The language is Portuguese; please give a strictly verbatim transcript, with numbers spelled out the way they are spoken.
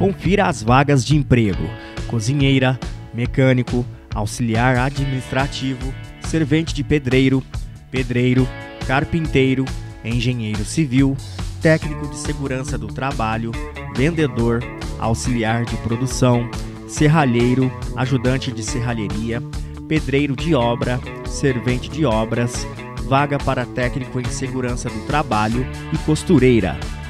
Confira as vagas de emprego: cozinheira, mecânico, auxiliar administrativo, servente de pedreiro, pedreiro, carpinteiro, engenheiro civil, técnico de segurança do trabalho, vendedor, auxiliar de produção, serralheiro, ajudante de serralheria, pedreiro de obra, servente de obras, vaga para técnico em segurança do trabalho e costureira.